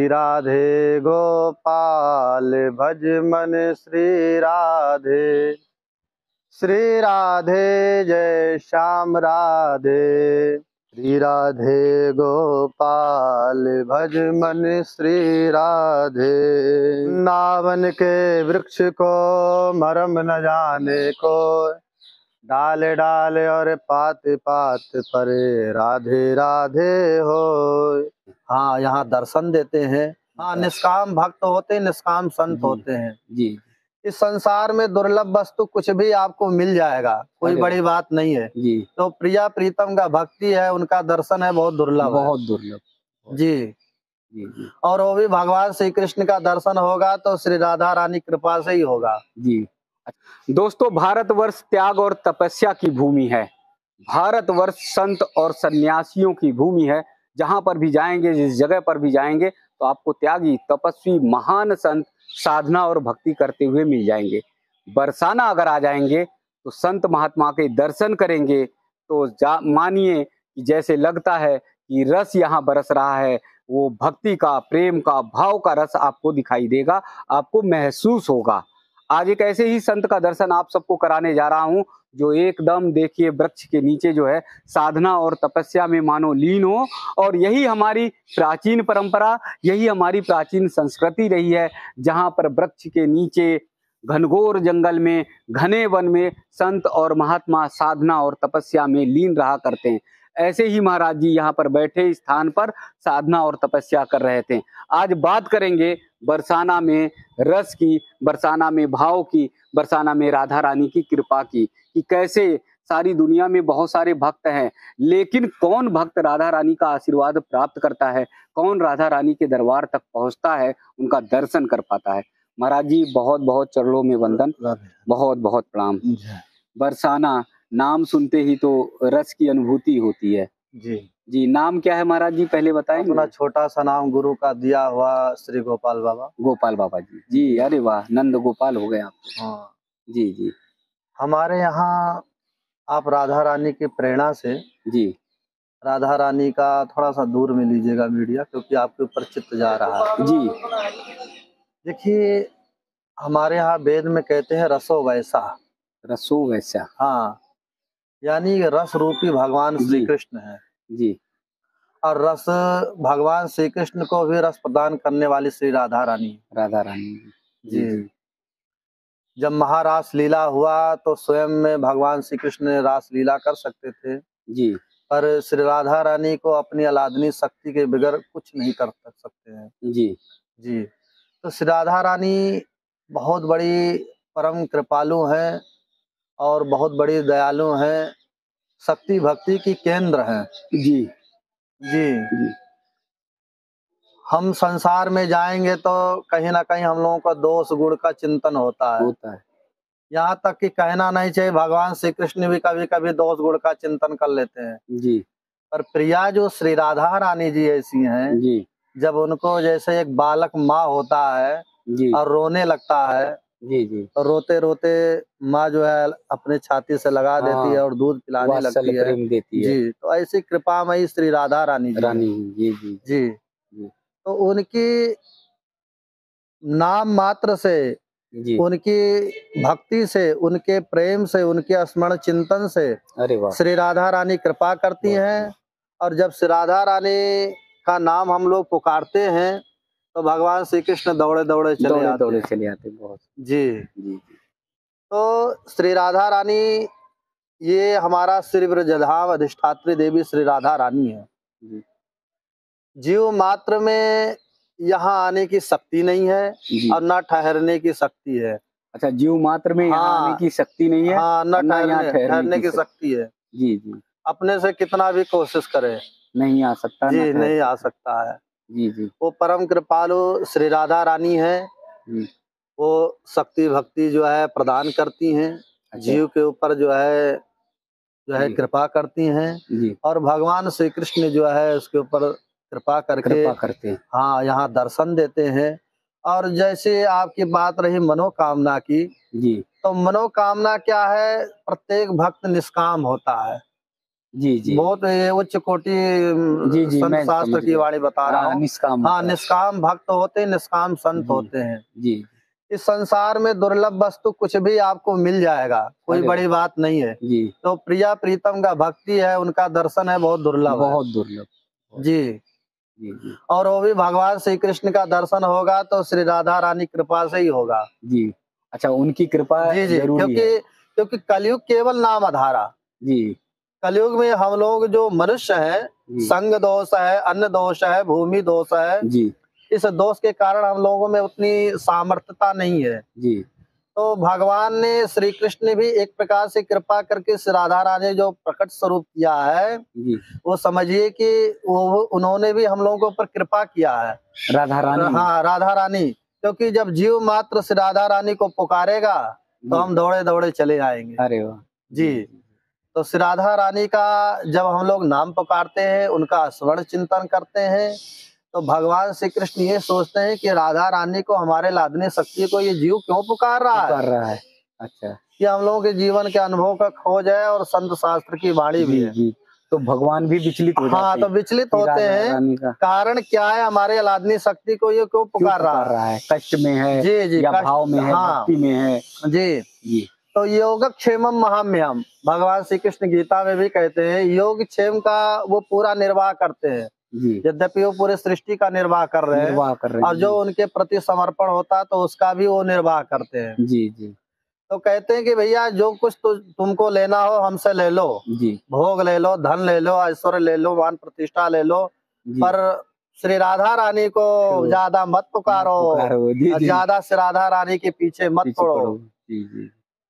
श्री राधे गोपाल भज मन श्री राधे। श्री राधे जय श्याम राधे। श्री राधे गोपाल भज मन श्री राधे। नावन के वृक्ष को मरम न जाने को, डाल डाल और पात पात परे राधे राधे हो। हाँ, यहाँ दर्शन देते हैं। हाँ, निष्काम भक्त होते हैं, निष्काम संत होते हैं जी। इस संसार में दुर्लभ वस्तु कुछ भी आपको मिल जाएगा, कोई बड़ी बात नहीं है जी। तो प्रिया प्रीतम का भक्ति है, उनका दर्शन है, बहुत दुर्लभ, बहुत दुर्लभ जी। जी जी। और वो भी भगवान श्री कृष्ण का दर्शन होगा तो श्री राधा रानी कृपा से ही होगा जी। दोस्तों, भारतवर्ष त्याग और तपस्या की भूमि है। भारतवर्ष संत और सन्यासियों की भूमि है। जहां पर भी जाएंगे, जिस जगह पर भी जाएंगे, तो आपको त्यागी, तपस्वी, महान संत साधना और भक्ति करते हुए मिल जाएंगे। बरसाना अगर आ जाएंगे तो संत महात्मा के दर्शन करेंगे तो मानिए कि जैसे लगता है कि रस यहाँ बरस रहा है। वो भक्ति का, प्रेम का, भाव का रस आपको दिखाई देगा, आपको महसूस होगा। आज एक ऐसे ही संत का दर्शन आप सबको कराने जा रहा हूं जो एकदम देखिए वृक्ष के नीचे जो है साधना और तपस्या में मानो लीन हो। और यही हमारी प्राचीन परंपरा, यही हमारी प्राचीन संस्कृति रही है, जहां पर वृक्ष के नीचे घनघोर जंगल में, घने वन में संत और महात्मा साधना और तपस्या में लीन रहा करते हैं। ऐसे ही महाराज जी यहाँ पर बैठे स्थान पर साधना और तपस्या कर रहे थे। आज बात करेंगे बरसाना में रस की, बरसाना में भाव की, बरसाना में राधा रानी की कृपा की, कि कैसे सारी दुनिया में बहुत सारे भक्त हैं, लेकिन कौन भक्त राधा रानी का आशीर्वाद प्राप्त करता है, कौन राधा रानी के दरबार तक पहुंचता है, उनका दर्शन कर पाता है। महाराज जी बहुत बहुत चरणों में वंदन, बहुत बहुत प्रणाम। बरसाना नाम सुनते ही तो रस की अनुभूति होती है। जी जी। नाम क्या है महाराज जी, पहले बताएंगे? अपना छोटा सा नाम गुरु का दिया हुआ श्री गोपाल बाबा। गोपाल बाबा जी। जी, अरे वाह, नंद गोपाल हो गए आप। हाँ जी जी। हमारे यहाँ आप राधा रानी की प्रेरणा से, जी। राधा रानी का थोड़ा सा दूर में लीजिएगा मीडिया, क्योंकि आपके ऊपर चित्त जा रहा है। जी। देखिए, हमारे यहाँ वेद में कहते हैं रसो वैसा। रसो वैसा। हाँ, यानी रस रूपी भगवान श्री कृष्ण है। जी। और रस भगवान श्री कृष्ण को भी रस प्रदान करने वाली श्री राधा रानी। राधा रानी। जी। जब महारास लीला हुआ तो स्वयं में भगवान श्री कृष्ण ने रास लीला कर सकते थे जी। पर श्री राधा रानी को अपनी अलादनी शक्ति के बगैर कुछ नहीं कर सकते हैं। जी जी। तो श्री राधा रानी बहुत बड़ी परम कृपालु हैं और बहुत बड़ी दयालु हैं, शक्ति भक्ति की केंद्र हैं। जी जी। हम संसार में जाएंगे तो कहीं ना कहीं हम लोगों का दोष गुण का चिंतन होता है। यहाँ तक कि कहना नहीं चाहिए, भगवान श्री कृष्ण भी कभी कभी दोष गुण का चिंतन कर लेते हैं। जी। पर प्रिया जो श्री राधा रानी जी ऐसी हैं, जी। जब उनको जैसे एक बालक माँ होता है जी। और रोने लगता है, जी जी, तो रोते रोते माँ जो है अपने छाती से लगा देती है और दूध पिलाने लगती है। प्रेम देती है। जी। तो ऐसी कृपामयी श्री राधा रानी जी जी जी जी। तो उनकी नाम मात्र से, उनकी भक्ति से, उनके प्रेम से, उनके स्मरण चिंतन से अरे वाह, श्री राधा रानी कृपा करती हैं। और जब श्री राधा रानी का नाम हम लोग पुकारते हैं तो भगवान श्री कृष्ण दौड़े दौड़े चले आते। बहुत। जी जी। तो श्री राधा रानी, ये हमारा श्री ब्रजधाम अधिष्ठात्री देवी श्री राधा रानी है। जीव मात्र में यहाँ आने की शक्ति नहीं है और न ठहरने की शक्ति है। अच्छा, जीव मात्र में यहाँ आने की शक्ति नहीं है। हाँ, न ठहरने की शक्ति है। जी जी। अपने से कितना भी कोशिश करे नहीं आ सकता। जी, नहीं आ सकता है। जी जी। वो परम कृपालु श्री राधा रानी है। वो शक्ति भक्ति जो है प्रदान करती हैं। जीव के ऊपर जो है कृपा करती हैं। और भगवान श्री कृष्ण जो है उसके ऊपर कृपा करते हैं। हाँ, यहाँ दर्शन देते हैं। और जैसे आपकी बात रही मनोकामना की, जी, तो मनोकामना क्या है, प्रत्येक भक्त निष्काम होता है। जी जी बहुत ये उच्च कोटि जी जी, संत मैं शास्त्र समझ की गया। वाणी बता रहा हूँ। निष्काम हाँ, होता है। निष्काम भक्त होते हैं, निष्काम संत जी होते हैं। जी। इस संसार में दुर्लभ वस्तु कुछ भी आपको मिल जाएगा, कोई अरे बड़ी बात नहीं है। जी, तो प्रिया प्रीतम का भक्ति है, उनका दर्शन है, बहुत दुर्लभ है। बहुत दुर्लभ। जी। जी जी और वो भी भगवान श्री कृष्ण का दर्शन होगा तो श्री राधा रानी कृपा से ही होगा। जी। अच्छा, उनकी कृपा जी जी, जरूरी है। क्योंकि क्योंकि कलयुग केवल नाम आधारा। जी कलयुग में हम लोग जो मनुष्य हैं, जी संग दोष है, अन्न दोष है, भूमि दोष है। जी इस दोष के कारण हम लोगों में उतनी सामर्थ्यता नहीं है। जी तो भगवान ने, श्री कृष्ण ने भी एक प्रकार से कृपा करके श्री राधा रानी जो प्रकट स्वरूप किया है, जी। वो समझिए कि वो उन्होंने भी हम लोगों के ऊपर कृपा किया है। राधा रानी। हाँ, राधा रानी, क्योंकि जब जीव मात्र श्री राधा रानी को पुकारेगा तो जी। हम दौड़े दौड़े चले आएंगे। अरे वाह। जी। तो श्री राधा रानी का जब हम लोग नाम पुकारते हैं, उनका स्मरण चिंतन करते हैं, तो भगवान श्री कृष्ण ये सोचते हैं कि राधा रानी को, हमारे लादनी शक्ति को ये जीव क्यों पुकार रहा है। अच्छा। कि हम लोगों के जीवन के अनुभव का खोज है और संत शास्त्र की वाणी भी जी है। जी। तो भगवान भी विचलित हो जाते हाँ, हैं तो विचलित कि होते राधा हैं, रानी का कारण क्या है, हमारे लादनी शक्ति को ये क्यों पुकार रहा है। कष्ट में है। जी जी, या कष्ट, भाव में है, हाँ, भक्ति में है। जी। जी तो योगक्षेमम महाम्यहम्, भगवान श्री कृष्ण गीता में भी कहते हैं, योगक्षेम का वो पूरा निर्वाह करते हैं। जी। यद्यपि वो पूरे सृष्टि का निर्वाह कर रहे हैं, और जो उनके प्रति समर्पण होता है तो उसका भी वो निर्वाह करते हैं। जी जी। तो कहते हैं कि भैया जो कुछ तुमको लेना हो हमसे ले लो। जी। भोग ले लो, धन ले लो, ऐश्वर्य ले लो, मान प्रतिष्ठा ले लो, पर श्री राधा रानी को ज्यादा मत पुकारो। ज्यादा श्री राधा रानी के पीछे मत पड़ो। जी जी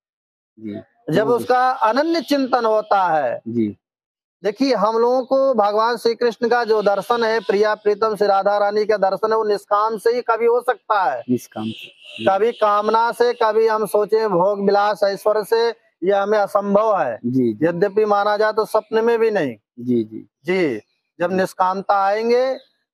जी। जब उसका अनन्य चिंतन होता है। जी। देखिए, हम लोगों को भगवान श्री कृष्ण का जो दर्शन है, प्रिया प्रीतम श्री राधा रानी का दर्शन है, वो निष्काम से ही कभी हो सकता है। निष्काम से। कभी कामना से, कभी हम सोचे भोग विलास ऐश्वर्य से, यह हमें असंभव है। जी। यद्यपि माना जाए तो सपने में भी नहीं। जी जी जी। जब निष्कामता आएंगे,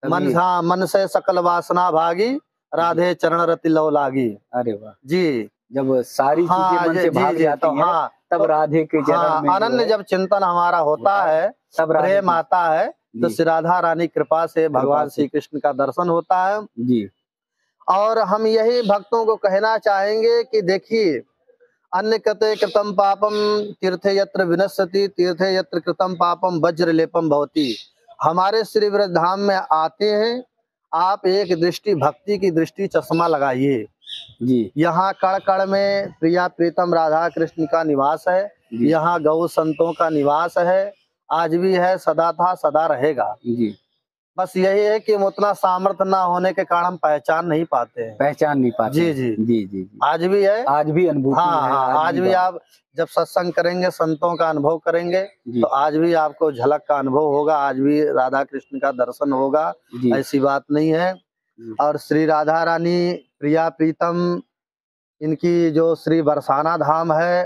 मन से सकल वासना भागी, राधे चरण रति लौ लागी। अरे वाह। जी। जब सारी चीजें मन से भाग जाती हैं, हाँ, तब राधे के चरण में अनन्य जब चिंतन हमारा होता है, तब प्रेम आता है, तो श्री राधा रानी कृपा से भगवान श्री कृष्ण का दर्शन होता है। जी। और हम यही भक्तों को कहना चाहेंगे कि देखिए, अन्य कृते कृतम पापम तीर्थे यत्र विनश्यति, तीर्थे यत्र कृतम पापम वज्र लेपम भवति। हमारे श्री वृद्धाम में आते हैं, आप एक दृष्टि, भक्ति की दृष्टि चश्मा लगाइए। जी। यहाँ कण कण में प्रिया प्रीतम राधा कृष्ण का निवास है। यहाँ गौ संतों का निवास है, आज भी है, सदा था, सदा रहेगा। जी। बस यही है कि उतना सामर्थ्य ना होने के कारण हम पहचान नहीं पाते हैं। जी जी जी जी। आज भी है, आज भी अनुभूति है। आज भी आप जब सत्संग करेंगे, संतों का अनुभव करेंगे, तो आज भी आपको झलक का अनुभव होगा, आज भी राधा कृष्ण का दर्शन होगा। ऐसी बात नहीं है। और श्री राधा रानी प्रिया प्रीतम, इनकी जो श्री बरसाना धाम है,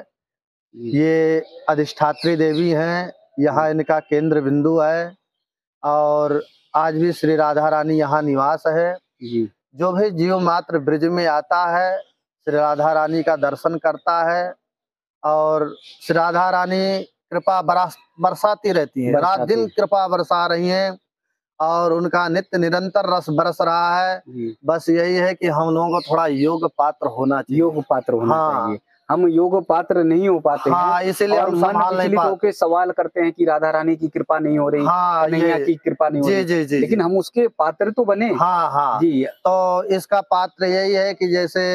ये अधिष्ठात्री देवी हैं, यहाँ इनका केंद्र बिंदु है। और आज भी श्री राधा रानी यहाँ निवास है। जो भी जीव मात्र ब्रिज में आता है, श्री राधा रानी का दर्शन करता है, और श्री राधा रानी कृपा बरसाती रहती है, रात दिन कृपा बरसा रही हैं, और उनका नित्य निरंतर रस बरस रहा है। बस यही है कि हम लोगों को थोड़ा योग पात्र होना चाहिए। योग पात्र होना चाहिए। हम योग पात्र नहीं हो पाते हैं, इसीलिए हम संभाल नहीं पाते, सवाल करते हैं कि राधा रानी की कृपा नहीं हो रही, कन्हैया की कृपा नहीं हो रही। जी जी। लेकिन हम उसके पात्र तो बने। हाँ जी। तो इसका पात्र यही है कि जैसे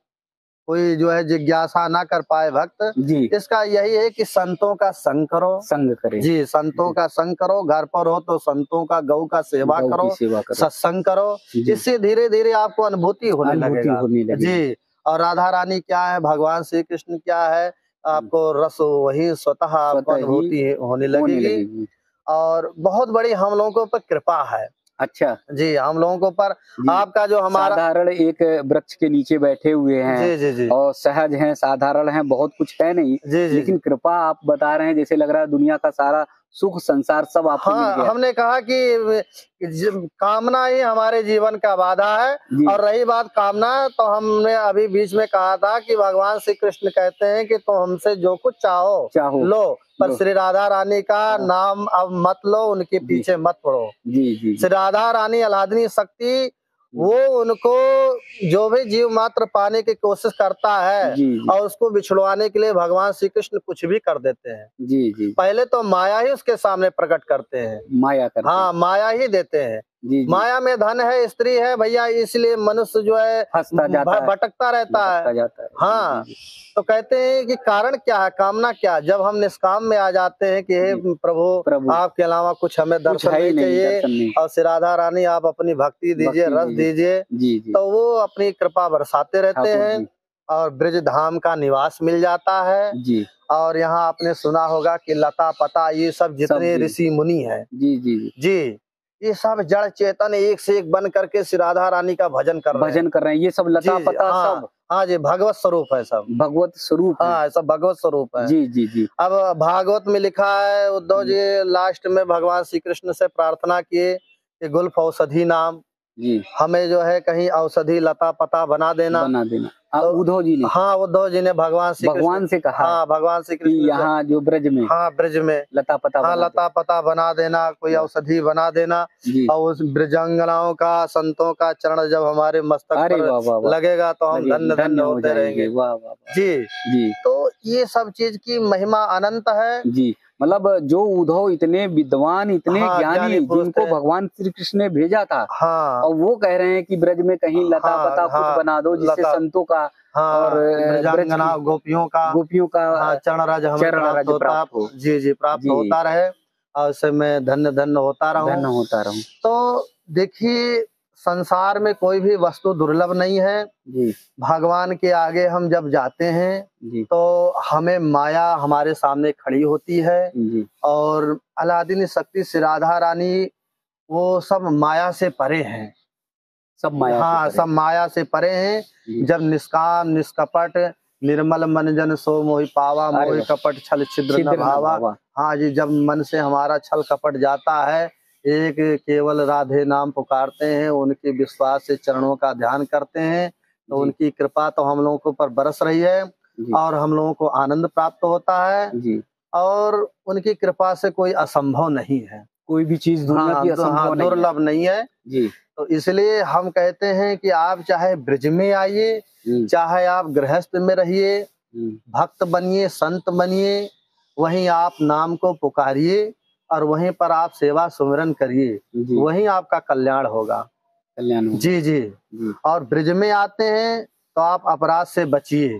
कोई जो है जिज्ञासा ना कर पाए भक्त जी, इसका यही है कि संतों का संग करो, संग करें। जी, संतों का संग करो, घर पर हो तो संतों का, गौ का सेवा करो, सत्संग करो, इससे धीरे धीरे आपको अनुभूति होने लगेगा। जी। और राधा रानी क्या है, भगवान श्री कृष्ण क्या है, आपको रस वही स्वतः आपको अनुभूति होने लगेगी। और बहुत बड़ी हम लोगों पर कृपा है। अच्छा जी, हम लोगों के ऊपर आपका जो हमारा साधारण एक वृक्ष के नीचे बैठे हुए हैं। जी जी जी। और सहज हैं, साधारण हैं, बहुत कुछ है नहीं। जी जी। लेकिन कृपा आप बता रहे हैं, जैसे लग रहा है दुनिया का सारा सुख संसार सब आपको मिल हाँ, गया। हमने कहा कि कामना ही हमारे जीवन का बाधा है। जी। और रही बात कामना, तो हमने अभी बीच में कहा था कि भगवान श्री कृष्ण कहते हैं कि तुम हमसे जो कुछ चाहो लो, पर लो। श्री राधा रानी का नाम अब मत लो, उनके पीछे मत पड़ो। जी जी श्री राधा रानी अलादनी शक्ति, वो उनको जो भी जीव मात्र पाने की कोशिश करता है जी जी और उसको बिछुड़वाने के लिए भगवान श्री कृष्ण कुछ भी कर देते हैं। जी जी पहले तो माया ही उसके सामने प्रकट करते हैं। माया करते हाँ, माया ही देते हैं। जी जी माया में धन है, स्त्री है भैया, इसलिए मनुष्य जो है फंसता जाता है, भटकता रहता भटकता है। जाता है। हाँ, जी, जी, तो कहते हैं कि कारण क्या है, कामना क्या है। जब हम निष्काम में आ जाते हैं कि हे जी। प्रभु, प्रभु आपके अलावा कुछ हमें कुछ दर्शन है ही नहीं नहीं, चाहिए दर्शन नहीं। और श्री राधा रानी आप अपनी भक्ति दीजिए, भक्ति रस दीजिए, जी जी तो वो अपनी कृपा बरसाते रहते ठाकुर हैं जी और ब्रज धाम का निवास मिल जाता है। जी और यहाँ आपने सुना होगा कि लता पता ये सब जितने जी। ऋषि मुनि हैं जी जी जी जी, ये सब जड़ चेतन एक से एक बन करके श्री राधा रानी का भजन कर रहे हैं। भजन कर रहे हैं, ये सब लता जी, पता हाँ, सब हाँ जी, भगवत स्वरूप है सब। भगवत स्वरूप है। हाँ, सब भगवत स्वरूप है। जी जी जी अब भागवत में लिखा है, उद्धव जी लास्ट में भगवान श्री कृष्ण से प्रार्थना किए कि गुल्फ औषधि नाम, जी हमें जो है कहीं औषधि लता पता बना देना। तो उद्धव जी ने हाँ, उद्धव जी ने भगवान से कहा हाँ, भगवान श्री कि कृष्ण से, यहाँ जो ब्रज में हाँ, ब्रज में लता पता हाँ, बना लता पता बना देना, कोई औषधि बना देना। जी। और उस ब्रजांगनाओं का, संतों का चरण जब हमारे मस्तक अरे पर वाह वाह वाह, लगेगा तो हम धन्य धन्य हो होते जाएंगे। रहेंगे। वाह वाह वाह। जी, जी तो ये सब चीज की महिमा अनंत है। जी, मतलब जो उद्धव इतने विद्वान, इतने हाँ, ज्ञानी, ज्ञानी पुरुष जिनको थे। भगवान श्री कृष्ण ने भेजा था, हाँ, और वो कह रहे हैं कि ब्रज में कहीं लता हाँ, पता हाँ, कुछ बना दो जिससे लता, संतों का और हाँ, ब्रज ब्रजांगना की गोपियों का, गोपियों का हाँ, चरण रज हमें चरण प्राप्त रज होता, प्राप्त हो। जी जी, प्राप्त जी, होता रहे और उससे मैं धन्य धन्य होता रहूं। धन्य होता रहूं। तो देखिए, संसार में कोई भी वस्तु दुर्लभ नहीं है। जी भगवान के आगे हम जब जाते हैं जी तो हमें माया हमारे सामने खड़ी होती है। जी और अलादीन शक्ति श्री राधा रानी, वो सब माया से परे हैं। सब माया हाँ, से सब माया से परे हैं। जी। जब निष्काम निष्कपट निर्मल मन जन सो मोहि पावा, अरे मोहि वाह। कपट छल छिद्र छिद्र न न भावा। भावा। हाँ जी, जब मन से हमारा छल कपट जाता है, एक केवल राधे नाम पुकारते हैं, उनके विश्वास से चरणों का ध्यान करते हैं, तो जी। उनकी कृपा तो हम लोगों के ऊपर बरस रही है जी और हम लोगों को आनंद प्राप्त होता है। जी, और उनकी कृपा से कोई असंभव नहीं है। कोई भी चीज दुनिया की असंभव हाँ, नहीं है। दुर्लभ नहीं है। जी तो इसलिए हम कहते हैं कि आप चाहे ब्रज में आइए, चाहे आप गृहस्थ में रहिए, भक्त बनिए, संत बनिए, वहीं आप नाम को पुकारिए और वहीं पर आप सेवा सुमिरन करिए, वहीं आपका कल्याण होगा। कल्याण होगा। जी जी, जी। और ब्रज में आते हैं तो आप अपराध से बचिए।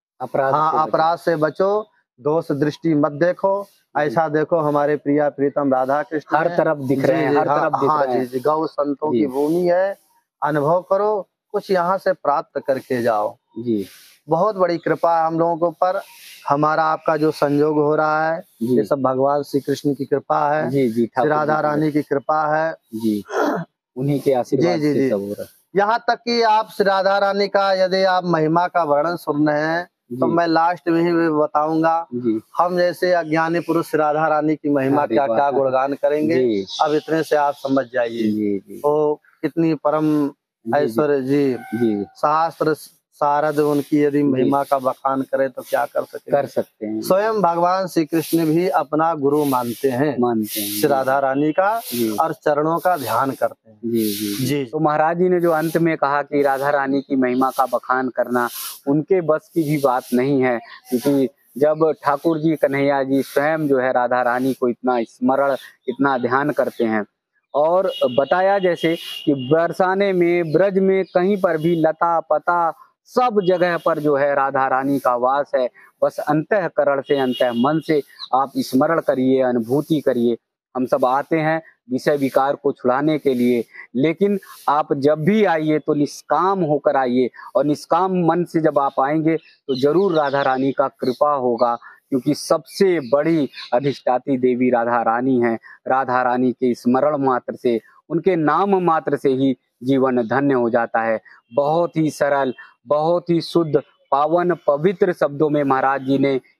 हाँ, अपराध से बचो, दोष दृष्टि मत देखो, ऐसा देखो हमारे प्रिया प्रीतम राधा कृष्ण हर तरफ दिख रहे हैं, हर तरफ दिख रहे हैं। जी, गौ संतों की भूमि है, अनुभव करो, कुछ यहाँ से प्राप्त करके जाओ। जी, बहुत बड़ी कृपा है हम लोगों के ऊपर। हमारा आपका जो संयोग हो रहा है, ये सब भगवान श्री कृष्ण की कृपा है। जी जी, श्री राधा रानी की कृपा है। जी, उन्हीं के आशीर्वाद से सब हो रहा है। यहाँ तक कि आप श्री राधा रानी का यदि आप महिमा का वर्णन सुन रहे हैं तो मैं लास्ट में ही बताऊंगा। हम जैसे अज्ञानी पुरुष राधा रानी की महिमा क्या क्या गुणगान करेंगे, अब इतने से आप समझ जाइए तो कितनी परम ऐश्वर्य। जी, शास्त्र शारद उनकी यदि महिमा का बखान करे तो क्या कर सकते हैं। स्वयं भगवान श्री कृष्ण भी अपना गुरु मानते हैं श्री राधा रानी का और चरणों का ध्यान करते हैं। जी। तो महाराज जी ने जो अंत में कहा कि राधा रानी की महिमा का बखान करना उनके बस की भी बात नहीं है, क्योंकि जब ठाकुर जी कन्हैया जी स्वयं जो है राधा रानी को इतना स्मरण, इतना ध्यान करते हैं, और बताया जैसे कि बरसाने में, ब्रज में, कहीं पर भी लता पता सब जगह पर जो है राधा रानी का वास है। बस अंतःकरण से, अंतः मन से आप स्मरण करिए, अनुभूति करिए। हम सब आते हैं विषय विकार को छुड़ाने के लिए, लेकिन आप जब भी आइए तो निष्काम होकर आइए, और निष्काम मन से जब आप आएंगे तो जरूर राधा रानी का कृपा होगा, क्योंकि सबसे बड़ी अधिष्ठात्री देवी राधा रानी है। राधा रानी के स्मरण मात्र से, उनके नाम मात्र से ही जीवन धन्य हो जाता है। बहुत ही सरल, बहुत ही शुद्ध, पावन, पवित्र शब्दों में महाराज जी ने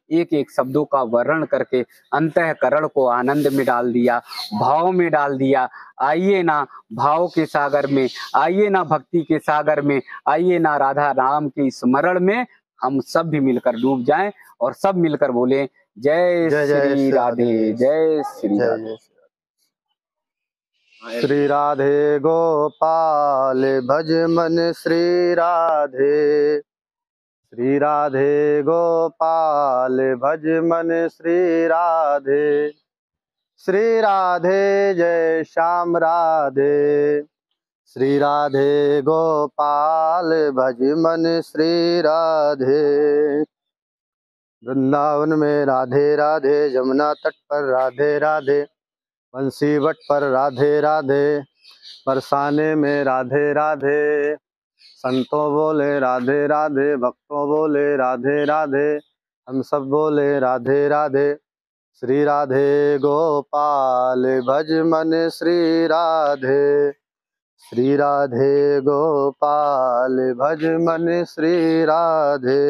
एक एक शब्दों का वर्णन करके अंतःकरण को आनंद में डाल दिया, भाव में डाल दिया। आइए ना भाव के सागर में, आइए ना भक्ति के सागर में, आइए ना राधा राम के स्मरण में हम सब भी मिलकर डूब जाएं और सब मिलकर बोले जय जय जय श्री श्री राधे, जय श्री जय राधे। जय श्री राधे गोपाल भज मन श्री राधे, श्री राधे गोपाल भज मन श्री राधे, श्री राधे जय श्याम राधे, श्री राधे गोपाल भज मन श्री राधे। वृंदावन में राधे राधे, यमुना तट पर राधे राधे, बंसी बट पर राधे राधे, बरसाने में राधे राधे, संतों बोले राधे राधे, भक्तों बोले राधे राधे, हम सब बोले राधे राधे। श्री राधे गोपाल भज मन श्री राधे, श्री राधे गोपाल भज मन श्री राधे।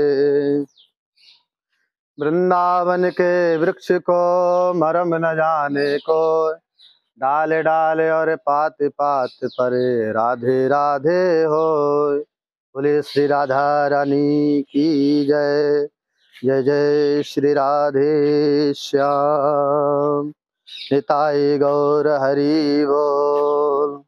वृंदावन के वृक्ष को मरम न जाने को, डाल डाल और पात पात परे राधे राधे हो। बोले श्री राधा रानी की जय, जय जय श्री राधे श्याम। निताई गौर हरि बोल।